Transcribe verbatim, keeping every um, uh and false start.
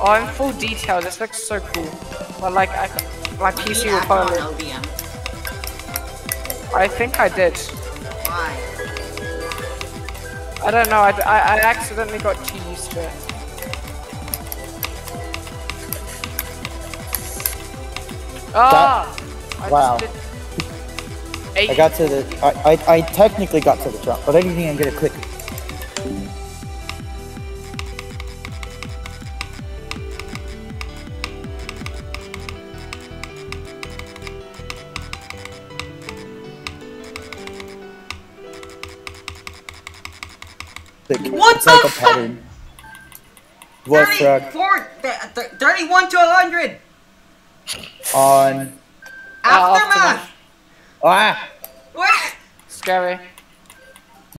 Oh, in full detail. This looks so cool. But like, I, my P C will probably. L V M. I think I did. Why? I don't know. I, I, I accidentally got too used to it. Ah! I wow. just did I got to the. I, I I technically got to the jump, but I didn't even get a click. What it's the like a fuck? pattern. What, Frog? thirty-four, thirty-one to one hundred. On. Aftermath. Ah! What? Scary.